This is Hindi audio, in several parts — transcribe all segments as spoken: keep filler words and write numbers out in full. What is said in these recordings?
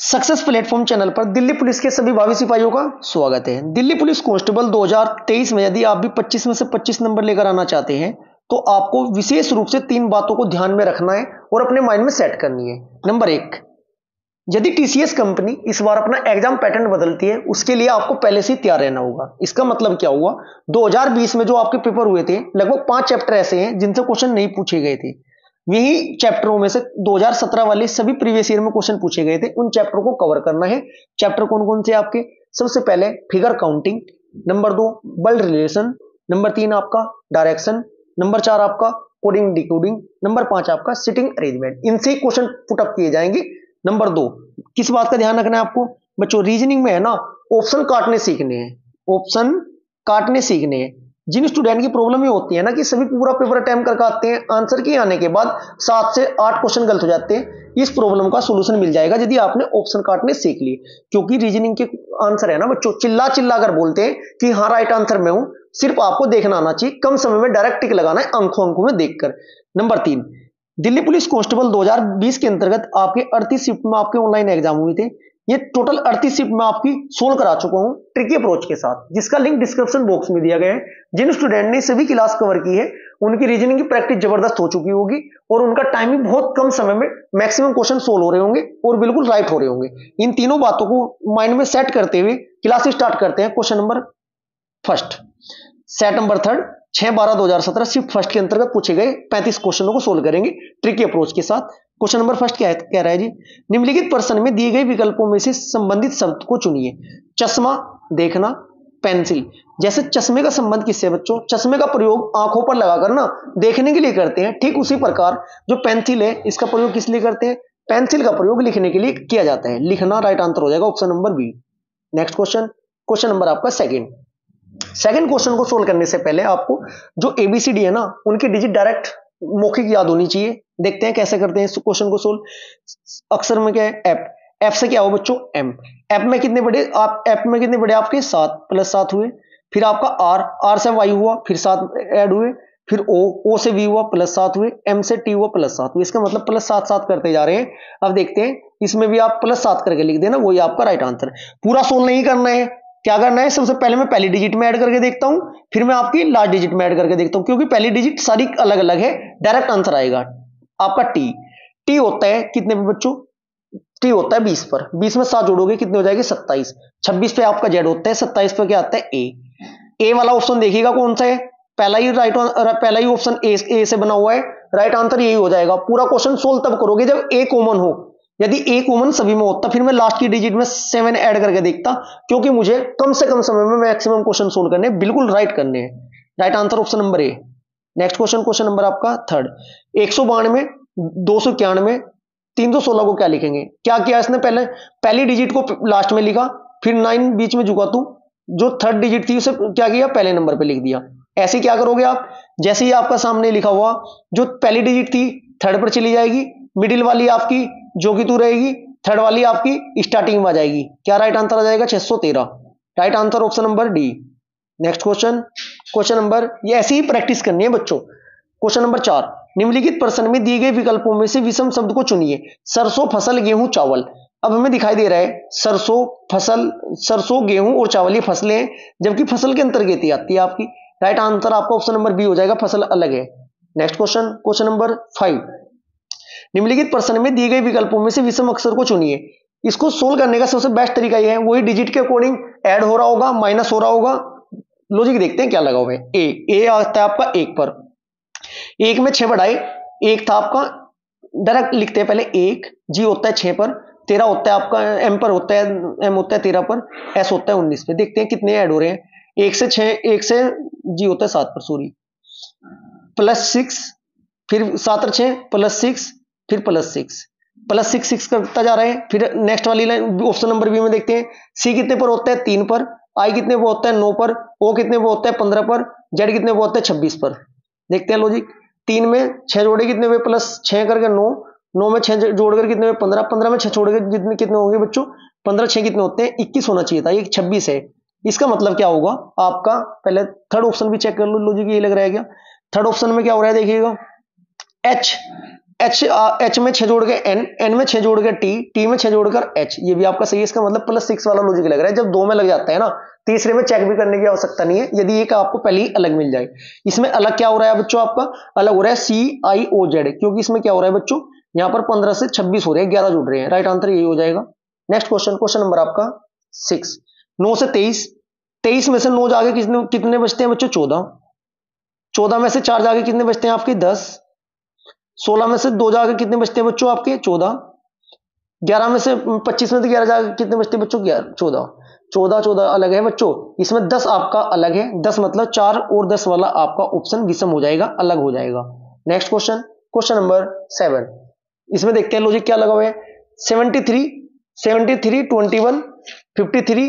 सक्सेस प्लेटफॉर्म चैनल पर दिल्ली पुलिस के सभी भावी सिपाहियों का स्वागत है। दिल्ली पुलिस कांस्टेबल दो हज़ार तेईस में यदि आप भी पच्चीस में से पच्चीस नंबर लेकर आना चाहते हैं तो आपको विशेष रूप से तीन बातों को ध्यान में रखना है और अपने माइंड में सेट करनी है। नंबर एक, यदि टीसीएस कंपनी इस बार अपना एग्जाम पैटर्न बदलती है उसके लिए आपको पहले से ही तैयार रहना होगा। इसका मतलब क्या हुआ, दो हज़ार बीस में जो आपके पेपर हुए थे लगभग पांच चैप्टर ऐसे हैं जिनसे क्वेश्चन नहीं पूछे गए थे। यही चैप्टरों में से दो हज़ार सत्रह वाले सभी प्रीवियस ईयर में क्वेश्चन पूछे गए थे। उन चैप्टरों को कवर करना है। चैप्टर कौन कौन से आपके? सबसे पहले फिगर काउंटिंग, नंबर दो बल्ड रिलेशन, नंबर तीन आपका डायरेक्शन, नंबर चार आपका कोडिंग डिकोडिंग, नंबर पांच आपका सिटिंग अरेंजमेंट। इनसे क्वेश्चन पुटअप किए जाएंगे। नंबर दो, किस बात का ध्यान रखना है आपको बच्चों? रीजनिंग में है ना, ऑप्शन काटने सीखने हैं, ऑप्शन काटने सीखने हैं। जिन स्टूडेंट की प्रॉब्लम ये होती है ना कि सभी पूरा पेपर अटेम्प्ट करके आते हैं, आंसर के आने के बाद सात से आठ क्वेश्चन गलत हो जाते हैं, इस प्रॉब्लम का सॉल्यूशन मिल जाएगा यदि आपने ऑप्शन काटने सीख लिए। क्योंकि रीजनिंग के आंसर है ना बच्चों, चिल्ला चिल्ला कर बोलते हैं कि हाँ राइट आंसर मैं हूं, सिर्फ आपको देखना आना चाहिए, कम समय में डायरेक्ट टिक लगाना है अंकों अंकों में देखकर। नंबर तीन, दिल्ली पुलिस कांस्टेबल दो हज़ार बीस के अंतर्गत आपके अड़तीस शिफ्ट में आपके ऑनलाइन एग्जाम हुए थे। ये टोटल अड़तीस शिफ्ट में आपकी सोल्व करा चुका हूं ट्रिकी अप्रोच के साथ, जिसका लिंक डिस्क्रिप्शन बॉक्स में दिया गया है। जिन स्टूडेंट ने सभी क्लास कवर की है उनकी रीजनिंग की प्रैक्टिस जबरदस्त हो चुकी होगी और उनका टाइम भी बहुत कम समय में मैक्सिमम क्वेश्चन सोल्व हो रहे होंगे और बिल्कुल राइट हो रहे होंगे। इन तीनों बातों को माइंड में सेट करते हुए क्लास स्टार्ट करते हैं। Question number first, set number third, छह बारह दो हजार सत्रह शिफ्ट फर्स्ट के अंतर्गत पूछे गए पैंतीस क्वेश्चनों को सोल्व करेंगे ट्रिकी अप्रोच के साथ। क्वेश्चन नंबर फर्स्ट क्या है, कह रहा है जी, निम्नलिखित प्रश्न में दिए गए विकल्पों में से संबंधित शब्द को चुनिए। चश्मा, देखना, पेंसिल। जैसे चश्मे का संबंध किससे है बच्चों? चश्मे का प्रयोग आंखों पर लगाकर ना देखने के लिए करते हैं। ठीक उसी प्रकार जो पेंसिल है इसका प्रयोग किस लिए करते हैं? पेंसिल का प्रयोग लिखने के लिए किया जाता है। लिखना राइट आंसर हो जाएगा option number B. Next question, question number आपका सेकेंड। सेकंड क्वेश्चन को सोल्व करने से पहले आपको जो एबीसीडी है ना उनकी डिजिट डायरेक्ट मौखिक याद होनी चाहिए। देखते हैं कैसे करते हैं इस क्वेश्चन को सोल्व। अक्सर में क्या है? एफ। एफ से क्या हो बच्चों? एम। एफ में कितने बड़े आप एफ में कितने बड़े आपके? सात, प्लस सात हुए। फिर आपका आर, आर से वाई हुआ, फिर सात ऐड हुए। फिर ओ, ओ से वी हुआ, प्लस सात हुए। एम से टी हुआ, प्लस सात हुए। इसका मतलब प्लस सात सात करते जा रहे हैं। अब देखते हैं इसमें भी आप प्लस सात करके लिख देना, वही आपका राइट आंसर। पूरा सोल्व नहीं करना है, क्या करना है? सबसे पहले मैं पहली डिजिट में ऐड करके देखता हूं, फिर मैं आपकी लास्ट डिजिट में ऐड करके देखता हूं, क्योंकि पहली डिजिट सारी अलग अलग है। डायरेक्ट आंसर आएगा आपका टी। टी होता है कितने पे बच्चों? टी होता है बीस पर। बीस में सात जोड़ोगे कितने हो जाएगी? सत्ताईस। छब्बीस पे आपका जेड होता है, सत्ताईस पे क्या आता है? ए। ए वाला ऑप्शन देखिएगा कौन सा है? पहला ही राइट, पहला ही ऑप्शन ए, ए से बना हुआ है। राइट आंसर यही हो जाएगा। पूरा क्वेश्चन सोल्व तब करोगे जब ए कॉमन हो। यदि एक कॉमन सभी में होता फिर मैं लास्ट की डिजिट में सेवन ऐड करके देखता, क्योंकि मुझे कम से कम समय में मैक्सिमम क्वेश्चन सोल्व करने, बिल्कुल राइट करने हैं। Right answer option number A. Next question, question number आपका थर्ड। एक सौ बानवे, दो सौ इक्यानवे, तीन सौ सोलह को क्या लिखेंगे? क्या किया इसने? पहले पहली डिजिट को लास्ट में लिखा, फिर नाइन बीच में झुका तू, जो थर्ड डिजिट थी उसे क्या किया? पहले नंबर पे लिख दिया। ऐसे क्या करोगे आप? जैसे ही आपका सामने लिखा हुआ जो पहली डिजिट थी थर्ड पर चली जाएगी, मिडिल वाली आपकी जो कि तू रहेगी, थर्ड वाली आपकी स्टार्टिंग में आ जाएगी। क्या राइट आंसर आ जाएगा? छह सौ तेरह। Right answer option number D. Next question, question number, ये ऐसी ही प्रैक्टिस करनी है बच्चों। क्वेश्चन नंबर चार, निम्नलिखित प्रश्न में दिए गए विकल्पों में से विषम शब्द को चुनिए। सरसों, फसल, गेहूं, चावल। अब हमें दिखाई दे रहा है सरसों, फसल, सरसों, गेहूं और चावल ये फसलें हैं, जबकि फसल के अंतर्गत ही आती है आपकी। राइट आंसर आपका ऑप्शन नंबर बी हो जाएगा, फसल अलग है। Next question, question number five, निम्नलिखित प्रश्न में दिए गए विकल्पों में से विषम अक्षर को चुनिए। इसको सोल्व करने का सबसे बेस्ट तरीका यह है, वही डिजिट के अकॉर्डिंग ऐड हो रहा होगा, माइनस हो रहा होगा। लॉजिक देखते हैं क्या लगा हुआ है। ए, ए आता है आपका एक पर। एक में छह बढ़ाए, एक था आपका, डायरेक्ट लिखते हैं पहले एक। जी होता है छह पर, तेरह होता है आपका, एम पर होता है, एम होता है तेरह पर, एस होता है उन्नीस पे। देखते हैं कितने ऐड हो रहे हैं। एक से छह, एक से जी होता है सात पर, सॉरी, प्लस सिक्स, फिर सात और छह प्लस सिक्स, फिर plus six, plus six six करता जा रहा है। फिर नेक्स्ट वाली लाइन ऑप्शन नंबर बी में देखते हैं। सी कितने पर होता है? तीन पर। आई कितने पर होता है? नौ पर। ओ कितने पर होता है? पंद्रह पर। जेड कितने पर होता है? छब्बीस पर। देखते हैं लॉजिक। तीन में छह जोड़े कितने हुए? प्लस छह करके नौ, नौ में छह जोड़कर कितने हुए? पंद्रह, पंद्रह में छह छोड़कर जितने कितने होंगे बच्चों? पंद्रह, छह कितने होते हैं? इक्कीस होना चाहिए था, ये छब्बीस है। इसका मतलब क्या होगा आपका? पहले थर्ड ऑप्शन भी चेक कर लो, लॉजिक ये लग रहा है क्या? थर्ड ऑप्शन में क्या हो रहा है देखिएगा, एच एच एच में छह जोड़ के एन, एन में छह जोड़ के टी, टी में छह जोड़कर एच, ये भी आपका सही है। इसका मतलब प्लस सिक्स वाला लॉजिक लग रहा है। जब दो में लग जाता है ना, तीसरे में चेक भी करने की आवश्यकता नहीं है, यदि एक आपको पहले ही अलग मिल जाए। इसमें अलग क्या हो रहा है बच्चों, आपका अलग हो रहा है सी आई ओ जेड, क्योंकि इसमें क्या हो रहा है बच्चों, यहाँ पर पंद्रह से छब्बीस हो रहे हैं, ग्यारह जुड़ रहे हैं। राइट आंसर यही हो जाएगा। नेक्स्ट क्वेश्चन, क्वेश्चन नंबर आपका सिक्स। नौ से तेईस, तेईस में से नौ जाके कितने कितने बचते हैं बच्चों, चौदह। चौदह में से चार जाके कितने बचते हैं आपके, दस। सोलह में से दो जाके कितने बचते हैं बच्चों आपके, चौदह। ग्यारह में से पच्चीस में से ग्यारह जाके कितने बचते हैं बच्चों, ग्यारह। चौदह, चौदह चौदह अलग है बच्चों। इसमें दस आपका अलग है, दस मतलब चार और दस वाला आपका ऑप्शन विषम हो जाएगा, अलग हो जाएगा। Next question, question number seven. इसमें देखते हैं लॉजिक क्या लगा हुआ है। Seventy three, seventy three, twenty one, fifty three,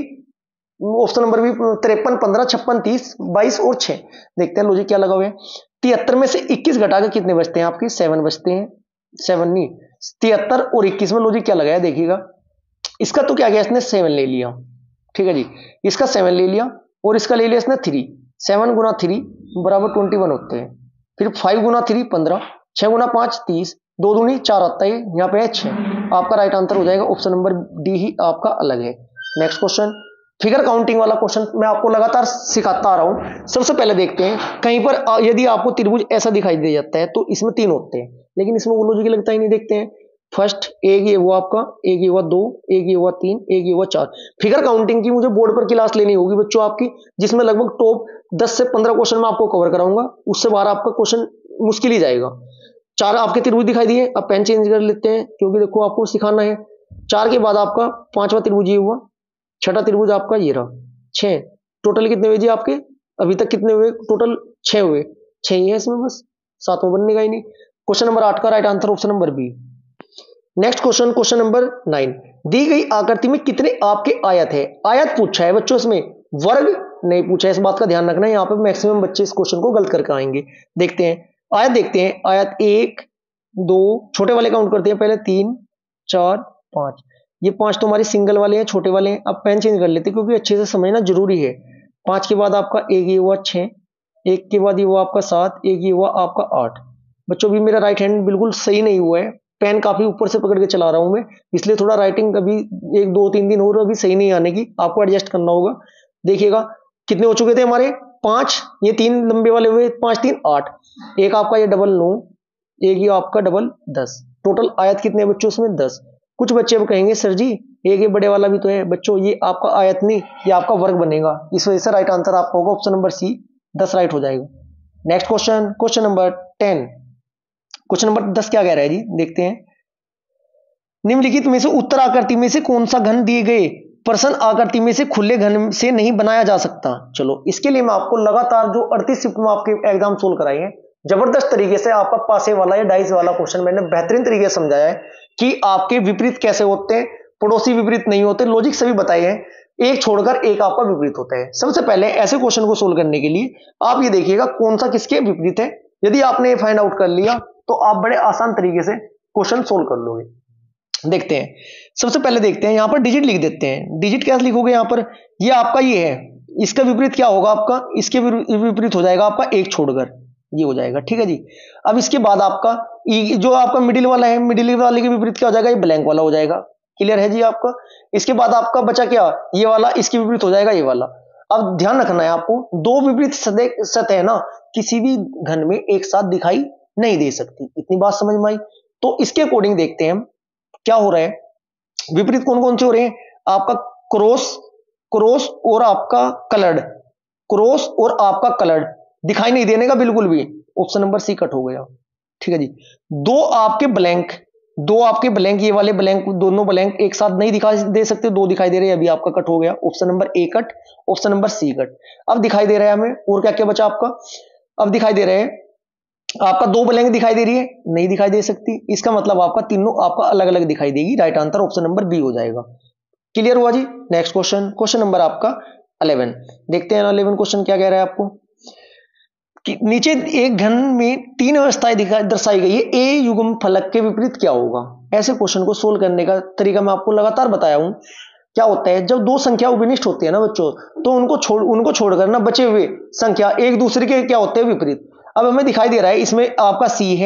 option number भी तिरपन, पंद्रह, छप्पन, तीस, बाईस और छह। देखते हैं लॉजिक क्या लगा हुआ है। तिहत्तर में से इक्कीस घटा के कितने बचते हैं आपके, सेवन बचते हैं। सेवन नहीं, तिहत्तर और इक्कीस में लॉजिक क्या लगाया देखिएगा। इसका तो क्या गया इसने, सेवन ले लिया, ठीक है जी। इसका सेवन ले लिया और इसका ले लिया इसने थ्री। सेवन गुना थ्री बराबर ट्वेंटी वन होते हैं। फिर फाइव गुना थ्री पंद्रह, छह गुना पांच तीस, दो दूनी चार आता है, यहाँ पे है छह। आपका राइट आंसर हो जाएगा ऑप्शन नंबर डी ही आपका अलग है। नेक्स्ट क्वेश्चन, फिगर काउंटिंग वाला क्वेश्चन मैं आपको लगातार सिखाता आ रहा हूं। सबसे पहले देखते हैं, कहीं पर यदि आपको त्रिभुज ऐसा दिखाई दे जाता है तो इसमें तीन होते हैं, लेकिन इसमें वो लॉजिक लगता ही नहीं। देखते हैं, फर्स्ट एक ये हुआ आपका, एक ये हुआ दो, एक ये हुआ तीन, एक ये हुआ चार। फिगर काउंटिंग की मुझे बोर्ड पर क्लास लेनी होगी बच्चों आपकी, जिसमें लगभग टॉप दस से पंद्रह क्वेश्चन मैं आपको कवर कराऊंगा। उससे बाहर आपका क्वेश्चन मुश्किल ही जाएगा। चार आपके त्रिभुज दिखाई दिए, अब पेन चेंज कर लेते हैं क्योंकि देखो आपको सिखाना है। चार के बाद आपका पांचवा त्रिभुज ये हुआ, छठा त्रिभुज आपका ये रहा, छह। टोटल कितने हुए जी आपके, अभी तक कितने हुए टोटल, छह हुए। छह ही है इसमें, बस सातवां बनने का ही नहीं। क्वेश्चन नंबर आठ का right answer option number B. Next question, question number nine. दी गई आकृति में कितने आपके आयत है। आयत पूछा है बच्चों, इसमें वर्ग नहीं पूछा है, इस बात का ध्यान रखना है। यहाँ पे मैक्सिमम बच्चे इस क्वेश्चन को गलत करके आएंगे। देखते हैं आयत, देखते हैं आयत एक दो, छोटे वाले काउंट करते हैं पहले, तीन चार पांच। ये पांच तो हमारे सिंगल वाले हैं, छोटे वाले हैं। अब पेन चेंज कर लेते हैं क्योंकि अच्छे से समझना जरूरी है। पांच के बाद आपका एक ये हुआ छह, एक के बाद ये हुआ आपका सात, एक ये हुआ आपका आठ। बच्चों भी मेरा राइट हैंड बिल्कुल सही नहीं हुआ है, पेन काफी ऊपर से पकड़ के चला रहा हूं मैं, इसलिए थोड़ा राइटिंग अभी एक दो तीन दिन हो रहा, अभी सही नहीं आने की, आपको एडजस्ट करना होगा। देखिएगा कितने हो चुके थे हमारे, पांच, ये तीन लंबे वाले हुए, पांच तीन आठ, एक आपका ये डबल नौ, एक ये आपका डबल दस। टोटल आयत कितने बच्चों इसमें, दस। कुछ बच्चे अब कहेंगे सर जी एक ये बड़े वाला भी तो है। बच्चों ये आपका आयत नहीं, ये आपका वर्ग बनेगा, इस वजह से राइट आंसर आपका होगा ऑप्शन नंबर सी, दस राइट हो जाएगा। Next question, question number ten. Question number दस क्या कह रहा है जी, देखते हैं। निम्नलिखित में से उत्तर आकृति में से कौन सा घन दिए गए प्रश्न आकृति में से खुले घन से नहीं बनाया जा सकता। चलो इसके लिए मैं आपको लगातार जो अड़तीस शिफ्ट में आपके एग्जाम सोल्व कराए हैं, जबरदस्त तरीके से आपका पासे वाला या डाइस वाला क्वेश्चन मैंने बेहतरीन तरीके से समझाया है कि आपके विपरीत कैसे होते हैं, पड़ोसी विपरीत नहीं होते, लॉजिक सभी बताए हैं, एक छोड़कर एक आपका विपरीत होता है। सबसे पहले ऐसे क्वेश्चन को सोल्व करने के लिए आप ये देखिएगा कौन सा किसके विपरीत है। यदि आपने ये फाइंड आउट कर लिया तो आप बड़े आसान तरीके से क्वेश्चन सोल्व कर लोगे। देखते हैं, सबसे पहले देखते हैं, यहां पर डिजिट लिख देते हैं। डिजिट कैसे लिखोगे, यहां पर ये आपका ये है, इसका विपरीत क्या होगा आपका, इसके विपरीत हो जाएगा आपका एक छोड़कर, ये हो जाएगा, ठीक है जी। अब इसके बाद आपका जो आपका मिडिल वाला है, मिडिल वाले के विपरीत क्या हो जाएगा, ये ब्लैंक वाला हो जाएगा। क्लियर है जी आपका। इसके बाद आपका बचा क्या, ये वाला, इसके विपरीत हो जाएगा ये वाला। अब ध्यान रखना है आपको, दो विपरीत सतह ना किसी भी घन में एक साथ दिखाई नहीं दे सकती, इतनी बात समझ में आई। तो इसके अकॉर्डिंग देखते हैं हम क्या हो रहा है। विपरीत कौन कौन से हो रहे हैं, आपका क्रॉस, क्रॉस और आपका कलर्ड, क्रॉस और आपका कलर्ड दिखाई नहीं देने का बिल्कुल भी, ऑप्शन नंबर सी कट हो गया, ठीक है जी। दो आपके ब्लैंक, दो आपके ब्लैंक, ये वाले ब्लैंक, दोनों ब्लैंक एक साथ नहीं दिखाई दे सकते, दो दिखाई दे रहे हैं, अभी आपका कट हो गया, option number A cut, option number C cut. अब दिखाई दे रहा है हमें और क्या क्या बचा आपका, अब दिखाई दे रहे हैं आपका दो ब्लैंक दिखाई दे रही है, नहीं दिखाई दे सकती, इसका मतलब आपका तीनों आपका अलग अलग दिखाई देगी। Right answer option number B हो जाएगा। क्लियर हुआ जी। नेक्स्ट क्वेश्चन, क्वेश्चन नंबर आपका इलेवन। देखते हैं इलेवन क्वेश्चन क्या कह रहा है आपको कि नीचे एक घन में तीन अवस्थाएं दिखाई दर्शाई गई है, ए युग्म फलक के विपरीत क्या होगा। ऐसे क्वेश्चन को सोल्व करने का तरीका मैं आपको लगातार बताया हूं। क्या होता है, जब दो संख्या उपनिष्ठ होती है ना बच्चों, तो उनको छोड़ उनको छोड़कर ना बचे हुए संख्या एक दूसरे के क्या होते हैं, विपरीत। अब हमें दिखाई दे रहा है इसमें आपका सी है,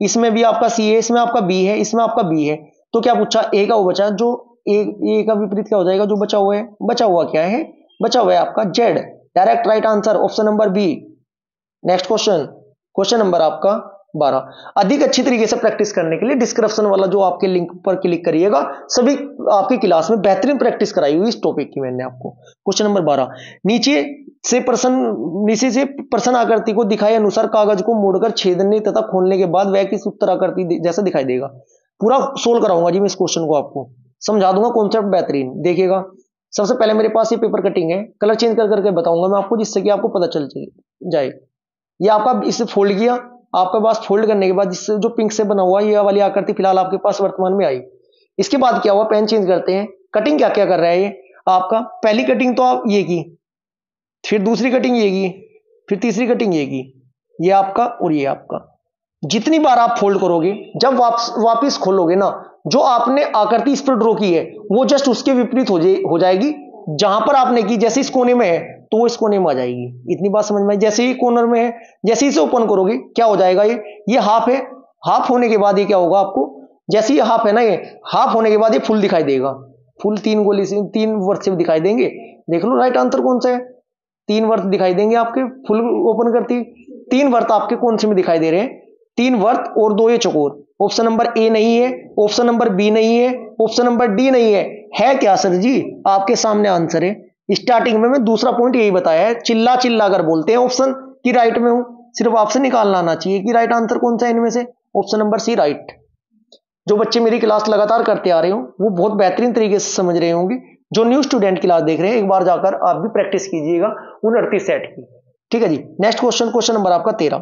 इसमें भी आपका सी है, इसमें आपका बी है, इसमें आपका बी है, तो क्या पूछा, ए का वो बचा जो ए, ए का विपरीत क्या हो जाएगा, जो बचा हुआ है, बचा हुआ क्या है, बचा हुआ है आपका Z. Direct right answer option number B. Next question, question number आपका बारह। अधिक अच्छी तरीके से प्रैक्टिस करने के लिए डिस्क्रिप्शन वाला जो आपके लिंक पर क्लिक करिएगा, सभी आपकी क्लास में बेहतरीन प्रैक्टिस कराई हुई इस टॉपिक की मैंने आपको। क्वेश्चन नंबर बारह, नीचे से प्रश्न नीचे से प्रश्न आकृति को दिखाए अनुसार कागज को मोड़कर छेदने तथा खोलने के बाद वह किस उत्तर आकृति जैसा दिखाई देगा। पूरा सोल्व कराऊंगा जी मैं इस क्वेश्चन को, आपको समझा दूंगा कॉन्सेप्ट बेहतरीन। देखिएगा, सबसे पहले मेरे पास ये पेपर कटिंग है, कलर चेंज कर करके बताऊंगा मैं आपको, जिससे कि आपको पता चल जाए। ये आपका इसे फोल्ड किया, आपके पास फोल्ड करने के बाद जिससे जो पिंक से बना हुआ ये वाली आकृति फिलहाल आपके पास वर्तमान में आई। इसके बाद क्या हुआ, पेन चेंज करते हैं। कटिंग क्या क्या कर रहा है ये आपका, पहली कटिंग तो आप ये की, फिर दूसरी कटिंग ये की, फिर तीसरी कटिंग ये की, ये आपका और ये आपका। जितनी बार आप फोल्ड करोगे, जब वापस वापिस खोलोगे ना, जो आपने आकृति इस पर ड्रॉ की है वो जस्ट उसके विपरीत हो जाए हो जाएगी जहां पर आपने की। जैसे इस कोने में है तो वो इस कोने में आ जाएगी। इतनी बात समझ में आई। जैसे ही कॉर्नर में है, जैसे इसे ओपन करोगे क्या हो जाएगा, ये ये हाफ है, हाफ होने के बाद ये क्या होगा आपको, जैसे ये हाफ है ना, ये हाफ होने के बाद ये फुल दिखाई देगा। फुल तीन गोली से तीन वर्त से दिखाई देंगे। देख लो राइट आंसर कौन सा है, तीन वर्त दिखाई देंगे आपके फुल ओपन करती। तीन वर्त आपके कौन से में दिखाई दे रहे हैं, तीन वर्त और दो ये चौकोर। ऑप्शन नंबर ए नहीं है, ऑप्शन नंबर बी नहीं है, ऑप्शन नंबर डी नहीं है। है क्या सर जी, आपके सामने आंसर है। स्टार्टिंग में मैं दूसरा पॉइंट यही बताया है, चिल्ला चिल्ला कर बोलते हैं ऑप्शन की राइट में हूं, सिर्फ आपसे निकालना आना चाहिए कि राइट आंसर कौन सा है इनमें से। Option number C right. जो बच्चे मेरी क्लास लगातार करते आ रहे हो वो बहुत बेहतरीन तरीके से समझ रहे होंगे। जो न्यू स्टूडेंट क्लास देख रहे हैं, एक बार जाकर आप भी प्रैक्टिस कीजिएगा उन अड़तीस सेट की। ठीक है जी। नेक्स्ट क्वेश्चन, क्वेश्चन नंबर आपका तेरह।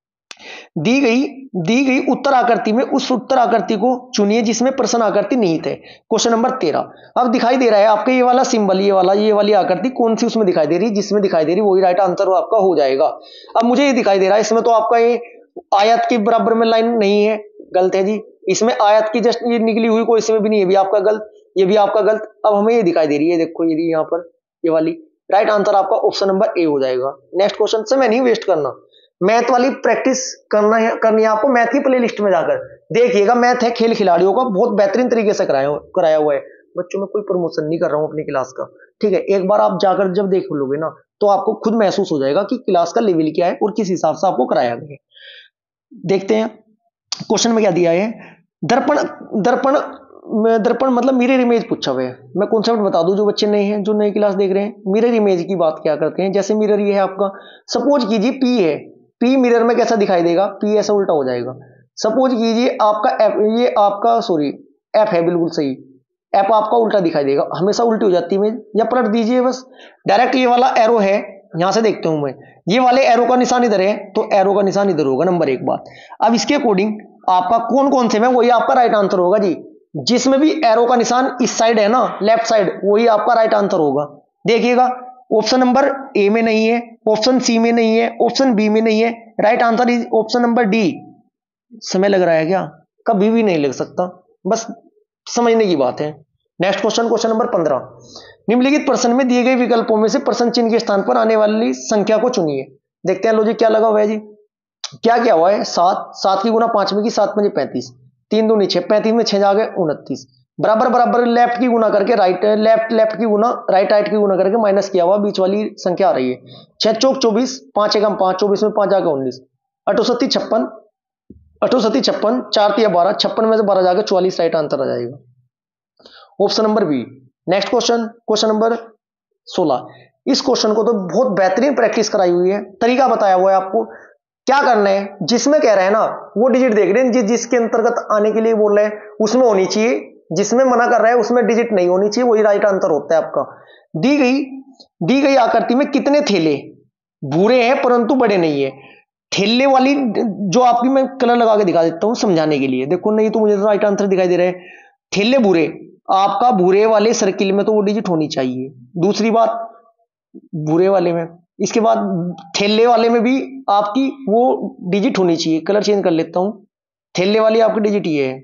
दी गई दी गई उत्तर आकृति में उस उत्तर आकृति को चुनिए जिसमें प्रश्न आकृति निहित है। क्वेश्चन नंबर तेरह। अब दिखाई दे रहा है आपके ये वाला सिंबल, ये वाला ये वाली आकृति कौन सी उसमें दिखाई दे रही है, जिसमें दिखाई दे रही वही राइट आंसर आपका हो जाएगा। अब मुझे ये दिखाई दे रहा है, इसमें तो आपका ये आयत के बराबर में लाइन नहीं है, गलत है जी। इसमें आयत की जस्ट ये निकली हुई कोई इसमें भी नहीं है, भी आपका गलत, ये भी आपका गलत। अब हमें ये दिखाई दे रही है, देखो ये यहाँ पर ये वाली, राइट आंसर आपका ऑप्शन नंबर ए हो जाएगा। नेक्स्ट क्वेश्चन से मैं नहीं वेस्ट करना, मैथ वाली प्रैक्टिस करना है करनी है आपको। मैथ की प्लेलिस्ट में जाकर देखिएगा, मैथ है खेल खिलाड़ियों का, बहुत बेहतरीन तरीके से कराया कराया हुआ है। बच्चों में कोई प्रमोशन नहीं कर रहा हूं अपनी क्लास का, ठीक है। एक बार आप जाकर जब देख लोगे ना तो आपको खुद महसूस हो जाएगा कि क्लास का लेवल क्या है और किस हिसाब से आपको कराया गया है। देखते हैं क्वेश्चन में क्या दिया है। दर्पण दर्पण दर्पण मतलब मिरर इमेज पूछा हुआ है। मैं कॉन्सेप्ट बता दूं जो बच्चे नए हैं, जो नई क्लास देख रहे हैं, मिरर इमेज की बात क्या करते हैं। जैसे मिरर ये है आपका, सपोज कीजिए पी है, पी मिरर में कैसा दिखाई देगा, पी ऐसा उल्टा हो जाएगा। सपोज कीजिए आपका एफ, ये आपका सॉरी एफ है, बिल्कुल सही, एफ आपका उल्टा दिखाई देगा, हमेशा उल्टी हो जाती है इमेज। या पलट दीजिए बस डायरेक्ट, ये वाला एरो है, यहां से देखते हूं मैं, ये वाले एरो का निशान इधर है तो एरो का निशान इधर होगा, नंबर एक बात। अब इसके अकॉर्डिंग आपका कौन कौन से में वही आपका राइट आंसर होगा जी। जिसमें भी एरो का निशान इस साइड है ना, लेफ्ट साइड, वही आपका राइट आंसर होगा। देखिएगा ऑप्शन नंबर ए में नहीं है, ऑप्शन सी में नहीं है, ऑप्शन बी में नहीं है, right answer is option number D. समय लग रहा है क्या, कभी भी नहीं लग सकता, बस समझने की बात है। नेक्स्ट क्वेश्चन, क्वेश्चन नंबर पंद्रह। निम्नलिखित प्रश्न में दिए गए विकल्पों में से प्रश्न चिन्ह के स्थान पर आने वाली संख्या को चुनिए। देखते हैं लॉजिक क्या लगा हुआ है जी। क्या क्या हुआ है, सात, सात की गुना पांच में की, सात पंजे पैंतीस, तीन दूनी छह, पैंतीस में छह जागे उनतीस, बराबर बराबर लेफ्ट की गुना करके राइट, लेफ्ट लेफ्ट की गुना राइट राइट की गुना करके माइनस किया हुआ बीच वाली संख्या आ रही है। छह चौक चौबीस, पांच एकम पांच, चौबीस में पांच जाके उन्नीस, अठोसत्ती छप्पन, अठोसत्ती छप्पन, चार तिया बारह, छप्पन में से बारह जाके चौवालीस राइट आंसर आ जाएगा, option number B. Next question, question number सोलह। इस क्वेश्चन को तो बहुत बेहतरीन प्रैक्टिस कराई हुई है, तरीका बताया हुआ है आपको। क्या करना है, जिसमें कह रहे हैं ना वो डिजिट देख रहे हैं, जिस जिसके अंतर्गत आने के लिए बोल रहे हैं उसमें होनी चाहिए, जिसमें मना कर रहा है उसमें डिजिट नहीं होनी चाहिए, वही राइट आंसर होता है आपका। दी गई दी गई आकृति में कितने थैले भूरे हैं परंतु बड़े नहीं है। थैले वाली जो आपकी मैं कलर लगा के दिखा देता हूं समझाने के लिए, देखो नहीं तो मुझे तो राइट आंसर दिखाई दे रहा है। थैले भूरे, आपका भूरे वाले सर्किल में तो वो डिजिट होनी चाहिए। दूसरी बात भूरे वाले में, इसके बाद थैले वाले में भी आपकी वो डिजिट होनी चाहिए। कलर चेंज कर लेता हूं, थैले वाली आपकी डिजिट ये है,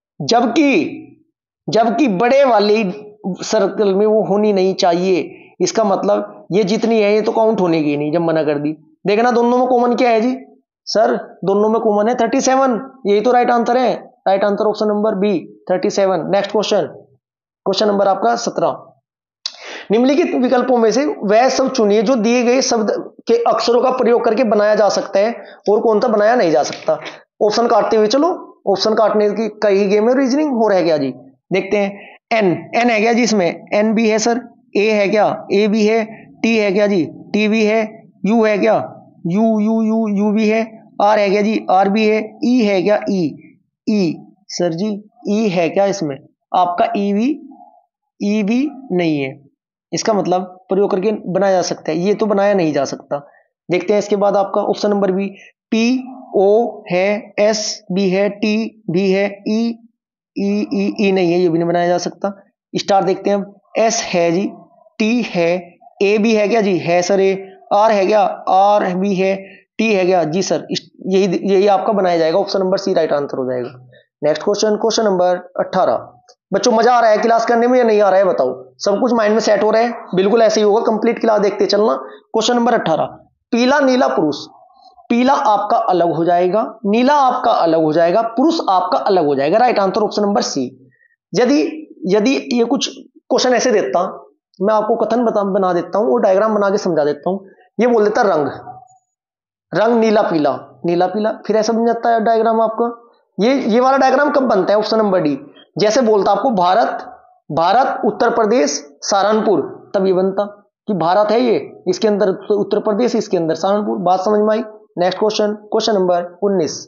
जबकि जबकि बड़े वाले सर्कल में वो होनी नहीं चाहिए। इसका मतलब ये जितनी है ये तो काउंट होने की नहीं, जब मना कर दी। देखना दोनों में कॉमन क्या है जी, सर दोनों में कॉमन है थर्टी सेवन, यही तो राइट आंसर है। Right answer option number B thirty seven. Next question, question number आपका सत्रह। निम्नलिखित विकल्पों में से वह सब चुनिए जो दिए गए शब्द के अक्षरों का प्रयोग करके बनाया जा सकता है और कौन सा बनाया नहीं जा सकता। ऑप्शन काटते हुए चलो, ऑप्शन काटने की कई गेम है, रीजनिंग हो रहा है क्या जी। देखते हैं। एन, एन है क्या जी इसमें, एन भी है सर। ए है क्या, ए भी है। टी है क्या जी, टी भी है। यू है क्या, यू यू यू यू भी है। आर है क्या जी, आर भी है। ई है क्या, ई, ई सर जी ई है क्या इसमें, आपका ई भी, ई भी नहीं है। इसका मतलब प्रयोग करके बनाया जा सकता है, ये तो बनाया नहीं जा सकता। देखते हैं इसके बाद आपका option number B, P O है, एस भी है, टी भी है, ई ई ई ई नहीं है, ये भी नहीं बनाया जा सकता। स्टार देखते हैं हम, एस है जी, टी है, ए भी है क्या जी, है सर ए। आर है क्या, आर भी है। टी है क्या जी सर, यही यही आपका बनाया जाएगा, option number C right answer हो जाएगा। नेक्स्ट क्वेश्चन, क्वेश्चन नंबर अठारह। बच्चों मजा आ रहा है क्लास करने में या नहीं आ रहा है बताओ, सब कुछ माइंड में सेट हो रहा है, बिल्कुल ऐसे ही होगा, कंप्लीट क्लास देखते चलना। क्वेश्चन नंबर अठारह, पीला नीला पुरुष, पीला आपका अलग हो जाएगा, नीला आपका अलग हो जाएगा, पुरुष आपका अलग हो जाएगा। Right answer option number C. यदि यदि ये कुछ क्वेश्चन ऐसे देता, मैं आपको कथन बता बना देता हूं और डायग्राम बना के समझा देता हूं। ये बोल देता रंग, रंग नीला पीला, नीला पीला, फिर ऐसा बन जाता है डायग्राम आपका। ये ये वाला डायग्राम कब बनता है, ऑप्शन नंबर डी। जैसे बोलता आपको भारत, भारत उत्तर प्रदेश सहारनपुर, तब ये बनता कि भारत है ये, इसके अंदर उत्तर प्रदेश, इसके अंदर सहारनपुर। बात समझ में आई। नेक्स्ट क्वेश्चन, क्वेश्चन नंबर उन्नीस।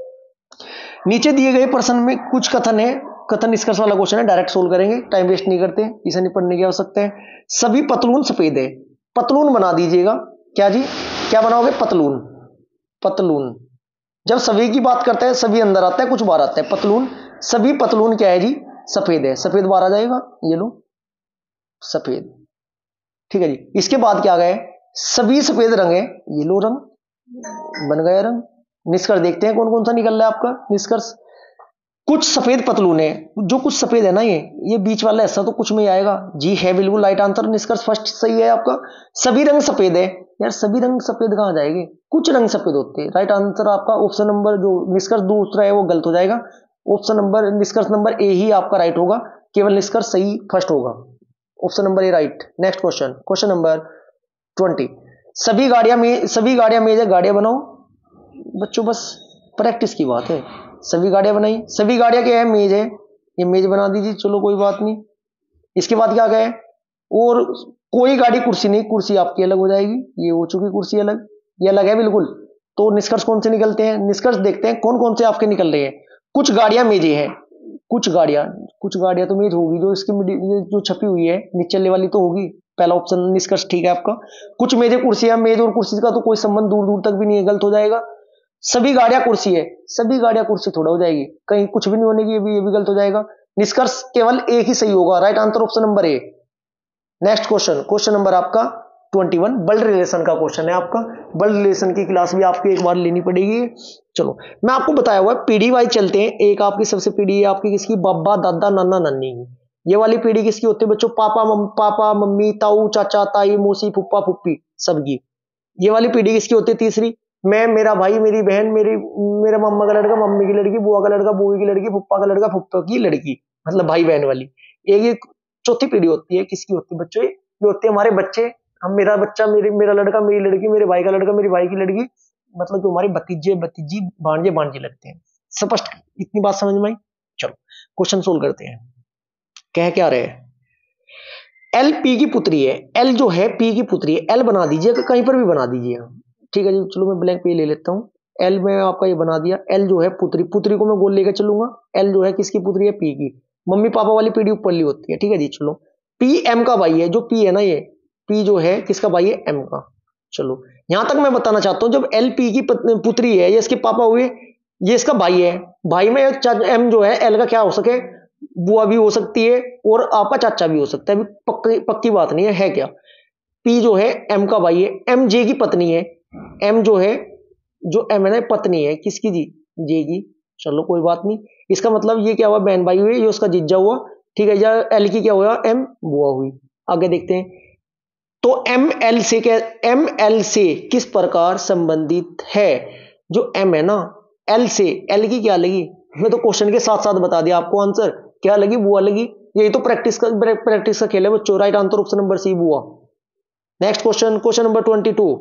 नीचे दिए गए प्रश्न में कुछ कथन है, कथन निष्कर्ष वाला क्वेश्चन है, डायरेक्ट सोल्व करेंगे, टाइम वेस्ट नहीं करते, इसे नहीं पढ़ने की आवश्यकता है। सभी पतलून सफेद है, पतलून बना दीजिएगा। क्या जी, क्या बनाओगे, पतलून, पतलून। जब सभी की बात करते हैं सभी अंदर आता है, कुछ बाहर आता है, पतलून। सभी पतलून क्या है जी, सफेद है, सफेद बाहर आ जाएगा, ये लो सफेद, ठीक है जी। इसके बाद क्या गए, सभी सफेद रंग है, ये लो रंग, बन गया रंग। निष्कर्ष देखते हैं कौन कौन सा निकल रहा है आपका निष्कर्ष। कुछ सफेद पतलून है, जो कुछ सफेद है ना, ये ये बीच वाला हिस्सा तो कुछ में आएगा जी, है बिल्कुल राइट आंसर, निष्कर्ष फर्स्ट सही है आपका। सभी रंग सफेद है, यार सभी रंग सफेद कहां जाएंगे, कुछ रंग सफेद होते हैं। राइट आंसर आपका ऑप्शन नंबर, जो निष्कर्ष दूसरा है वो गलत हो जाएगा, ऑप्शन नंबर निष्कर्ष नंबर ए ही आपका राइट होगा, केवल निष्कर्ष सही फर्स्ट होगा, option number A right. Next question, question number twenty. सभी गाड़ियां में सभी गाड़ियां मेज है, गाड़ियां बनाओ बच्चों, बस प्रैक्टिस की बात है। सभी गाड़ियां बनाई, सभी गाड़ियां क्या है, मेज है, ये मेज बना दीजिए, चलो कोई बात नहीं। इसके बाद क्या गए, और कोई गाड़ी कुर्सी नहीं, कुर्सी आपकी अलग हो जाएगी, ये हो चुकी कुर्सी अलग, ये अलग है बिल्कुल। तो निष्कर्ष कौन से निकलते हैं, निष्कर्ष देखते हैं कौन कौन से आपके निकल रहे हैं। कुछ गाड़ियां मेजे हैं, कुछ गाड़ियां कुछ गाड़ियां तो मेज होगी, जो इसकी जो छपी हुई है नीचे वाली तो होगी, पहला ऑप्शन निष्कर्ष ठीक है आपका। कुछ मेजे कुर्सियां, मेज और कुर्सी का तो कोई संबंध दूर दूर तक भी नहीं है, गलत हो जाएगा। सभी गाड़ियां कुर्सी है, सभी गाड़ियां कुर्सी थोड़ा हो जाएगी, कहीं कुछ भी नहीं होने की, ये भी ये भी गलत हो जाएगा। निष्कर्ष केवल एक ही सही होगा, right answer option number A. Next question, question number आपका इक्कीस, ब्लड रिलेशन का क्वेश्चन है आपका। ब्लड रिलेशन की क्लास भी आपकी एक बार लेनी पड़ेगी। चलो मैं आपको बताया हुआ है, पीढ़ी वाइज चलते हैं। एक आपकी सबसे पीढ़ी है आपकी किसकी, बाबा दादा नाना नानी की। ये वाली पीढ़ी किसकी होती है बच्चों, पापा मम, पापा मम्मी ताऊ चाचा ताई मौसी फुप्पा फुप्पी सबकी। ये वाली पीढ़ी किसकी होती है, तीसरी मैं, मेरा भाई, मेरी बहन, मेरी मेरा मम्मा का लड़का, मम्मी की लड़की, बुआ का लड़का, बुआ की लड़की, फुप्पा का लड़का, फुप्पा की लड़की, मतलब भाई बहन वाली। एक ये चौथी पीढ़ी होती है, किसकी होती है बच्चों, ये होते हैं हमारे बच्चे, हम, मेरा बच्चा, मेरी मेरा लड़का, मेरी लड़की, मेरे भाई का लड़का, मेरी भाई की लड़की, मतलब जो हमारे भतीजे भतीजी भांजे भांजे लगते हैं। स्पष्ट, इतनी बात समझ में आई। चलो क्वेश्चन सोल्व करते हैं। कह क्या रहे हैं, एल पी की पुत्री है, एल जो है पी की पुत्री है, एल बना दीजिएगा, कहीं पर भी बना दीजिएगा, ठीक है जी। चलो मैं ब्लैंक पे ले लेता हूं, एल में आपका ये बना दिया। एल जो है पुत्री, पुत्री को मैं गोल लेकर चलूंगा। एल जो है किसकी पुत्री है, पी की। मम्मी पापा वाली पीढ़ी ऊपर ली होती है, ठीक है जी। चलो पी एम का भाई है, जो पी है ना, ये पी जो है किसका भाई है, एम का। चलो यहां तक मैं बताना चाहता हूं, जब एल पी की पुत्री है, ये इसके पापा हुए, ये इसका भाई है, भाई में एम जो है एल का क्या हो सके, बुआ भी हो सकती है और आपका चाचा भी हो सकता है, अभी पक्की पक्की बात नहीं है, है क्या। पी जो है एम का भाई है, एम जे की पत्नी है, एम जो है जो एम है ना पत्नी है किसकी जी, जे की। चलो कोई बात नहीं, इसका मतलब ये क्या हुआ, बहन भाई हुए, ये उसका जीजा हुआ, ठीक है। या एल की क्या हुआ, एम बुआ हुई। आगे देखते हैं, तो एम एल से क्या, एम एल से किस प्रकार संबंधित है, जो एम है ना, एल से, एल की क्या लगी, मैं तो क्वेश्चन के साथ साथ बता दिया आपको आंसर, क्या लगी, बुआ लगी। यही तो प्रैक्टिस का प्रैक्टिस का खेल है बच्चों। Right answer option number C, बुआ। Next question, question number twenty two.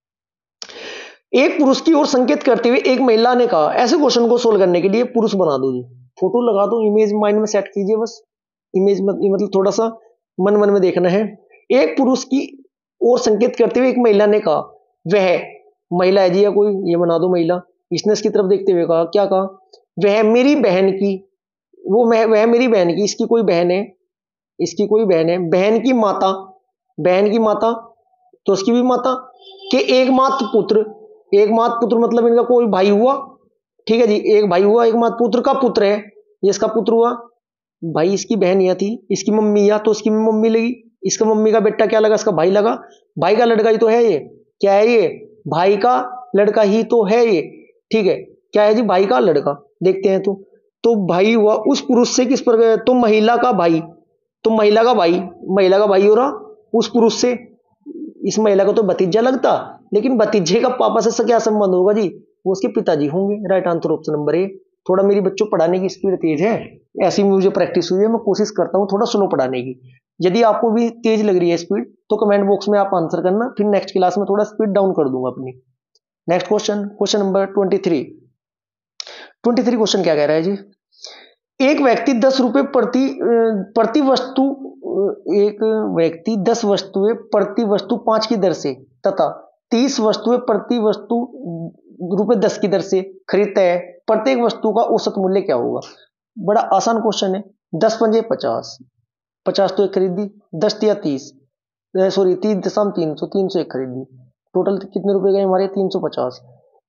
एक पुरुष की ओर संकेत करते हुए एक महिला ने कहा, ऐसे क्वेश्चन को सोल्व करने के लिए पुरुष बना दो जी, फोटो लगा दो, इमेज माइंड में सेट कीजिए बस। इमेज मतलब थोड़ा सा मन मन में देखना है। एक पुरुष की ओर संकेत करते हुए एक महिला ने कहा, वह महिला है जी या कोई, ये बना दो महिला। इसने इसकी तरफ देखते हुए कहा, क्या कहा, वह मेरी बहन की, वो मैं वह मेरी बहन की, इसकी कोई बहन है, इसकी कोई बहन है, बहन की माता, बहन की माता तो उसकी भी माता के एकमात्र पुत्र, एकमात्र पुत्र मतलब इनका कोई भाई हुआ, ठीक है जी, एक भाई हुआ, एकमात्र पुत्र का पुत्र है, ये इसका पुत्र हुआ। भाई इसकी बहन यह थी, इसकी मम्मी या तो उसकी मम्मी लगी, इसका मम्मी का बेटा क्या लगा, इसका भाई लगा, भाई का लड़का ही तो है ये, क्या है ये, भाई का लड़का ही तो है ये, ठीक है, क्या है जी, भाई का लड़का। देखते हैं तो तो भाई हुआ उस पुरुष से किस पर, तो महिला का भाई, तो महिला का भाई, महिला का भाई हो रहा उस पुरुष से, इस महिला को तो भतीजा लगता, लेकिन भतीजे का पापा से क्या संबंध होगा जी, वो उसके पिताजी होंगे। Right answer option number A. थोड़ा मेरी बच्चों पढ़ाने की स्पीड तेज है, ऐसी मुझे प्रैक्टिस हुई है, मैं कोशिश करता हूँ थोड़ा स्लो पढ़ाने की। यदि आपको भी तेज लग रही है स्पीड तो कमेंट बॉक्स में आप आंसर करना, फिर नेक्स्ट क्लास में थोड़ा स्पीड डाउन कर दूंगा अपनी। Next question, question number twenty three. Twenty three question क्या कह रहा है जी, एक व्यक्ति दस रुपए प्रति प्रति वस्तु एक व्यक्ति दस वस्तुएं प्रति वस्तु पांच की दर से तथा तीस वस्तुएं प्रति वस्तु रुपए दस की दर से खरीदता है, प्रत्येक वस्तु का औसत मूल्य क्या होगा। बड़ा आसान क्वेश्चन है। दस पंजे पचास, पचास तो एक खरीदी, दस या तीस, सॉरी तीन दशम तीन सौ, तीन सौ एक खरीदी, टोटल कितने रुपए गए हमारे, तीन सौ पचास।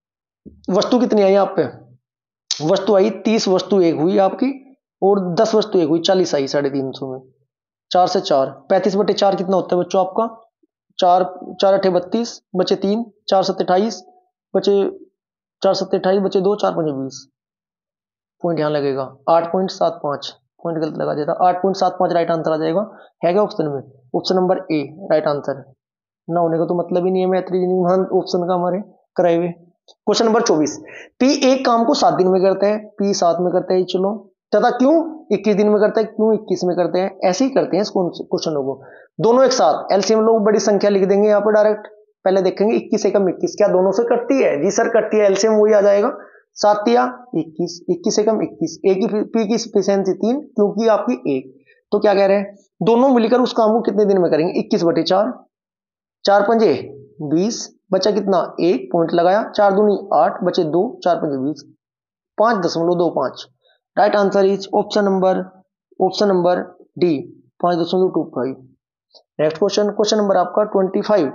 वस्तु कितनी आई आप पे, वस्तु आई तीस, वस्तु एक हुई आपकी, और दस वस्तु एक हुई, चालीस आई साढ़े तीन सौ में। चार से चार, पैंतीस बटे चार कितना होता है बच्चों आपका, चार चार अठे बत्तीस, बचे तीन, चार सत्ते अट्ठाईस, बचे चार सत्ते अट्ठाईस, बचे दो, चार पंजे बीस। पॉइंट यहां लगेगा आठ पॉइंट सात पांच, पॉइंट गलत लगा देता, आठ पॉइंट सात पांच राइट आंसर आ जाएगा। है क्या ऑप्शन में, option number A right answer. ना होने का तो मतलब ही नहीं है, मैथ रीजनिंग ऑप्शन का हमारे कराए हुए। क्वेश्चन नंबर चौबीस। पी एक काम को सात दिन में करता है, पी सात में करता है, चलो, तथा क्यों इक्कीस दिन में करता है, क्यों इक्कीस में करते हैं, ऐसे ही करते हैं इस क्वेश्चनों को दोनों एक साथ। एलसीएम लोग बड़ी संख्या लिख देंगे यहाँ पर डायरेक्ट, पहले देखेंगे इक्कीस एकम इक्कीस, क्या दोनों से कटती है, जी सर कटती है, एलसीएम वही आ जाएगा, सात या इक्कीस, इक्कीस एकम इक्कीस, ए की पी की एफिशिएंसी तीन, क्योंकि आपकी एक, तो क्या कह रहे हैं, दोनों मिलकर उस काम को कितने दिन में करेंगे, इक्कीस बटे चार, चार पंजे बीस, बचा कितना एक, पॉइंट लगाया, चार दूनी आठ, बचे दो, चार पंजे बीस, पांच दशमलव दो पांच। Right answer is option number option number D, पांच दशमलव two five. Next question, question number आपका ट्वेंटी फाइव।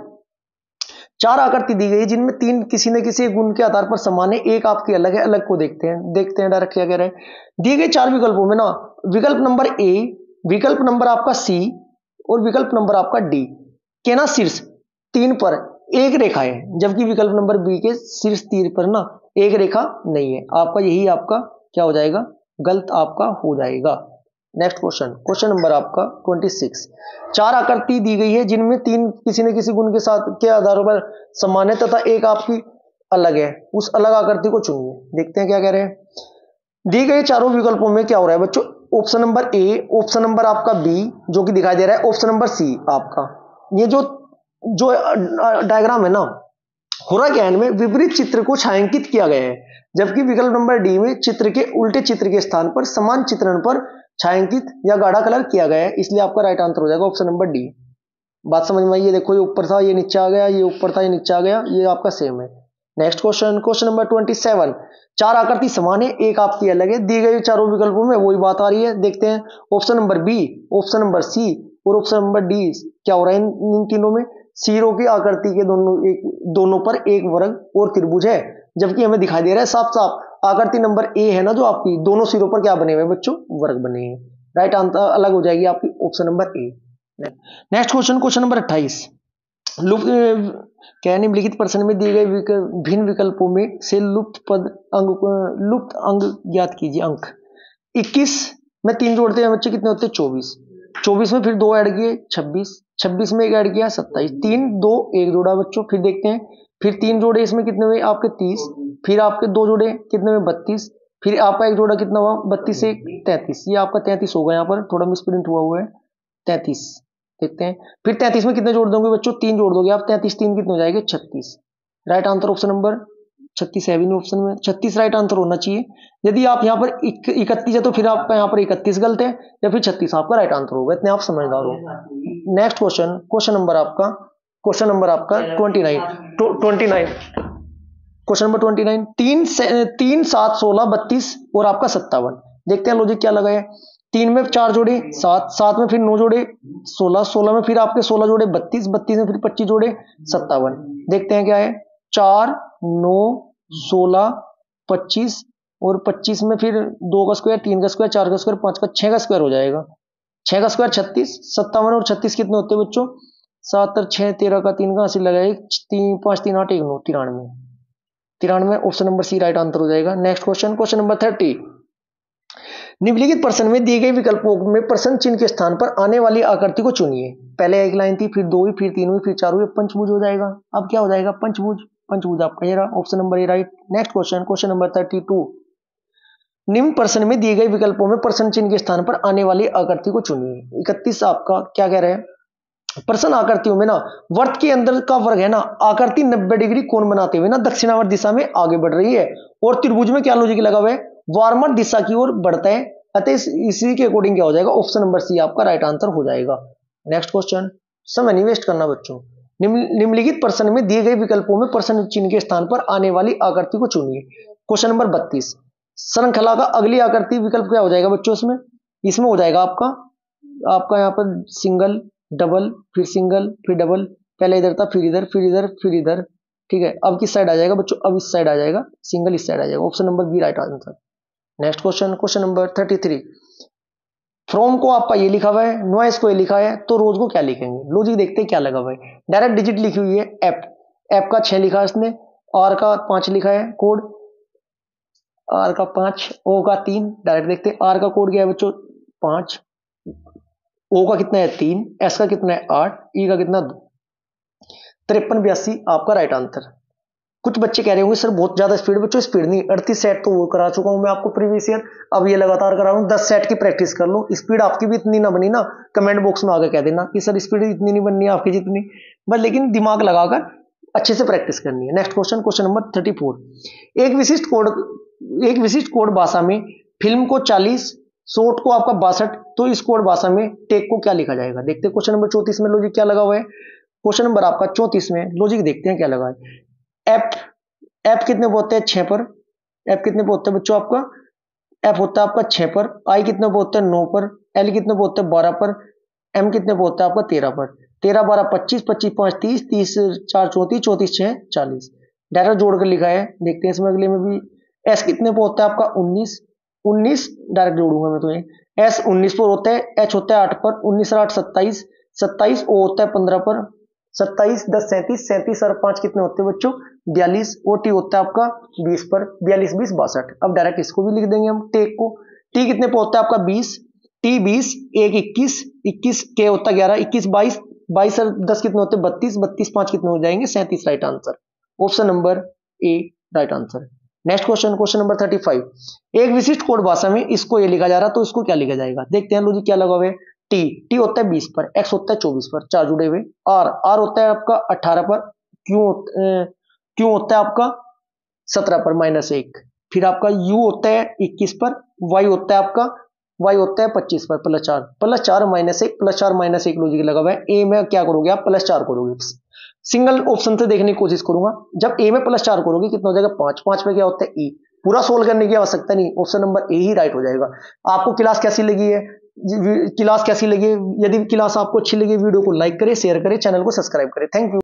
चार आकृति दी गई जिनमें तीन किसी न किसी गुण के आधार पर समान है, एक आपकी अलग है, अलग को देखते हैं देखते हैं डायरेक्ट क्या कह रहे हैं। दिए गए चार विकल्पों में ना, विकल्प नंबर ए, विकल्प नंबर आपका सी और विकल्प नंबर आपका डी के ना शीर्ष तीन पर एक रेखा है, जबकि विकल्प नंबर बी के शीर्ष तीर पर ना एक रेखा नहीं है। आपका यही आपका क्या हो जाएगा, गलत आपका हो जाएगा। नेक्स्ट क्वेश्चन, क्वेश्चन नंबर आपका ट्वेंटी सिक्स। चार आकृति दी गई है जिनमें तीन किसी न किसी गुण के साथ के आधार पर समान है तथा एक आपकी अलग है, उस अलग आकृति को चुनिए। देखते हैं क्या कह रहे हैं। दी गए चारों विकल्पों में क्या हो रहा है बच्चों, option number A, option number आपका बी जो कि दिखाई दे रहा है, ऑप्शन नंबर सी आपका। ये जो जो डायग्राम है ना, हो रहा क्या है, इनमें विपरीत चित्र को छायांकित किया गया है, जबकि विकल्प नंबर डी में चित्र के उल्टे चित्र के स्थान पर समान चित्रण पर छायांकित या गाढ़ा कलर किया गया है, इसलिए आपका राइट आंसर हो जाएगा ऑप्शन नंबर डी। बात समझ में आई, ये देखो ये ऊपर था ये नीचे आ गया, ये ऊपर था ये नीचे आ गया, ये आपका सेम है। Next question, question number twenty seven. चार आकृति समान है, एक आपकी अलग है, दी गई चारों विकल्पों में वही बात आ रही है। देखते हैं option number B, option number C और ऑप्शन नंबर डी क्या हो रहा है इन तीनों में। सिरों की आकृति के दोनों एक दोनों पर एक वर्ग और त्रिभुज है, जबकि हमें दिखाई दे रहा है साफ साफ आकृति नंबर ए है ना जो आपकी, दोनों सिरों पर क्या बने हुए बच्चों, वर्ग बने हैं। राइट आंसर अलग हो जाएगी आपकी option number A. Next question, question number अट्ठाईस। लुप्त क्या निम्नलिखित प्रश्न में दिए गए भिन्न विकल्पों में से लुप्त पद अंग लुप्त अंग ज्ञात कीजिए। अंक इक्कीस में तीन जोड़ते हैं बच्चे कितने होते हैं, चौबीस, चौबीस में फिर दो ऐड किए छब्बीस, छब्बीस में एक ऐड किया सत्ताईस, तीन दो एक जोड़ा बच्चों। फिर देखते हैं फिर तीन जोड़े इसमें कितने हुए आपके तीस, फिर आपके दो जोड़े कितने में बत्तीस, फिर आपका एक जोड़ा कितना हुआ बत्तीस से तैंतीस, ये आपका तैंतीस होगा, यहाँ पर थोड़ा मिसप्रिंट हुआ हुआ है तैंतीस। देखते हैं फिर तैंतीस में कितने जोड़ दोगे बच्चों, तीन जोड़ दोगे आप, तैंतीस तीन कितने हो जाएंगे छत्तीस। राइट आंसर ऑप्शन नंबर छत्तीस है, ऑप्शन में छत्तीस राइट आंसर होना चाहिए। यदि आप यहाँ पर इकतीस है तो फिर आपका यहाँ पर इकतीस गलत है, या फिर छत्तीस आपका राइट आंसर होगा, इतने आप समझदार हो। नेक्स्ट क्वेश्चन, क्वेश्चन नंबर आपका क्वेश्चन नंबर आपका twenty nine twenty nine question number twenty nine तीन से तीन सात सोलह बत्तीस और आपका सत्तावन। देखते हैं लॉजिक क्या लगा है। तीन में चार जोड़े सात, सात में फिर नौ जोड़े सोलह, सोलह में फिर आपके सोलह जोड़े बत्तीस, बत्तीस में फिर पच्चीस जोड़े सत्तावन। देखते हैं क्या है, चार नौ सोलह पच्चीस और पच्चीस में फिर दो का स्क्वायर, तीन का स्क्वायर, चार का स्क्वायर, पांच का, छह का स्क्वायर हो जाएगा। छह का स्क्वायर छत्तीस, सत्तावन और छत्तीस कितने होते हैं बच्चों, सात और छह तेरह का, तीन का अस्सी लगाए, तीन पांच तीन आठ एक नौ, तिरानवे। तिरानवे option number C right answer हो जाएगा। Next question, question number thirty. निम्नलिखित प्रश्न में दिए गए विकल्पों में प्रश्न चिन्ह के स्थान पर आने वाली आकृति को चुनिए। पहले एक लाइन थी, फिर दो हुई, फिर तीन हुई, फिर चार हुई, पंचभुज हो जाएगा। अब क्या हो जाएगा, पंचभुज। पंचभुज आपका ये रहा, option number A right. Next question, question number thirty two. निम्न प्रश्न में दिए गए विकल्पों में प्रश्न चिन्ह के स्थान पर आने वाली आकृति को चुनिए। इकतीस आपका क्या कह रहे हैं, प्रश्न आकृतियों में ना वर्त के अंदर का वर्ग है ना, आकृति नब्बे डिग्री कोण बनाते हुए ना दक्षिणावर्त दिशा में आगे बढ़ रही है, और त्रिभुज में क्या लॉजिक लगा हुआ है, वार्मर दिशा की ओर बढ़ता है, अतः इसी के अकॉर्डिंग क्या हो जाएगा, ऑप्शन नंबर सी आपका राइट आंसर हो जाएगा। नेक्स्ट क्वेश्चन, समय नहीं वेस्ट करना बच्चों। निम्नलिखित प्रश्न में दिए गए विकल्पों में प्रश्न चिन्ह के स्थान पर आने वाली आकृति को चुनिए। क्वेश्चन नंबर बत्तीस, श्रृंखला का अगली आकृति विकल्प क्या हो जाएगा बच्चों, इसमें इसमें हो जाएगा आपका आपका यहाँ पर सिंगल डबल फिर सिंगल फिर डबल, पहले इधर था फिर इधर फिर इधर फिर इधर, ठीक है। अब किस साइड आ जाएगा बच्चों, अब इस साइड आ जाएगा, सिंगल इस साइड आ जाएगा, option number B right answer. Next question, question number thirty three. From को आपका ये लिखा हुआ है, नॉइस को ये लिखा है, तो रोज को क्या लिखेंगे। लॉजिक देखते हैं क्या लगा हुआ है। डायरेक्ट डिजिट लिखी हुई है एफ, एफ का छह लिखा है इसने, आर का पांच लिखा है कोड, आर का पांच, ओ का तीन। डायरेक्ट देखते हैं आर का कोड क्या है बच्चों, पांच, ओ का कितना है तीन, एस का कितना है आठ, ई का कितना दो, तिरपन बयासी आपका राइट आंसर। कुछ बच्चे कह रहे होंगे सर बहुत ज्यादा स्पीड, बच्चों स्पीड नहीं, अड़तीस सेट तो वो करा चुका हूं मैं आपको प्रीवियस ईयर, अब ये लगातार करा रहा हूं, दस सेट की प्रैक्टिस कर लो। स्पीड आपकी भी इतनी ना बनी ना, कमेंट बॉक्स में आगे कह देना कि सर स्पीड इतनी नहीं बननी आपकी जितनी, बस लेकिन दिमाग लगाकर अच्छे से प्रैक्टिस करनी है। Next question, question number thirty four. एक विशिष्ट कोड एक विशिष्ट कोड भाषा में फिल्म को चालीस, शॉर्ट को आपका बासठ, तो इस कोड भाषा में टेक को क्या लिखा जाएगा। देखते हैं क्वेश्चन नंबर चौतीस में लॉजिक क्या लगा हुआ है। क्वेश्चन नंबर आपका चौतीस में लॉजिक देखते हैं क्या लगा है। एफ एफ कितने पे होते हैं, छह पर। एफ कितने पे होते हैं बच्चों आपका, एफ होता है आपका छह पर। आई कितने पे होते हैं, नौ पर। एल कितने पे होते हैं, बारह पर। एम कितने पे होता है आपका, तेरह पर। तेरह बारह पच्चीस, पच्चीस पांच तीस, तीस चार चौंतीस, चौंतीस छह चालीस। डायरेक्ट जोड़कर लिखा है, देखते हैं इसमें अगले में भी। एस कितने पे होता है आपका, उन्नीस, उन्नीस डायरेक्ट जोड़ूंगा मैं तुम्हें। एस उन्नीस पर होता है, एच होता है आठ पर, उन्नीस और आठ सत्ताईस, सत्ताईस, ओ होता है पंद्रह पर, सत्ताईस दस सैंतीस, सैंतीस और पांच कितने होते हैं बच्चों, बयालीस, और टी होता है आपका बीस पर, बयालीस बीस बासठ। अब डायरेक्ट इसको भी लिख देंगे हम, टेक को। टी कितने पे होता है आपका बीस, टी बीस, एक इक्कीस, इक्कीस के होता है ग्यारह, इक्कीस बाईस, बाईस और दस कितने होते हैं बत्तीस, बत्तीस पांच कितने हो जाएंगे, सैंतीस right answer, option number A right answer. Next question, question number thirty five. एक विशिष्ट कोड भाषा में इसको ये लिखा जा रहा है, तो इसको क्या लिखा जाएगा। देखते हैं लॉजिक क्या लगा हुआ है। टी टी होता है बीस पर, एक्स होता है चौबीस पर, चार जुड़े हुए। आर आर होता है आपका अठारह पर, क्यू क्यू होता है आपका सत्रह पर माइनस एक, फिर आपका यू होता है इक्कीस पर, वाई होता है आपका वाई होता है पच्चीस पर, प्लस चार, प्लस चार माइनस एक, प्लस चार माइनस एक लॉजिक लगा हुआ है। ए में क्या करोगे आप, प्लस चार करोगे। सिंगल ऑप्शन से देखने की कोशिश करूंगा। जब ए में प्लस चार करोगे कितना हो जाएगा, पांच, पांच पे क्या होता है ई। पूरा सोल्व करने की आवश्यकता नहीं, ऑप्शन नंबर ए ही राइट हो जाएगा। आपको क्लास कैसी लगी है, क्लास कैसी लगी है, यदि क्लास आपको अच्छी लगी वीडियो को लाइक करें, शेयर करें, चैनल को सब्सक्राइब करें। Thank you.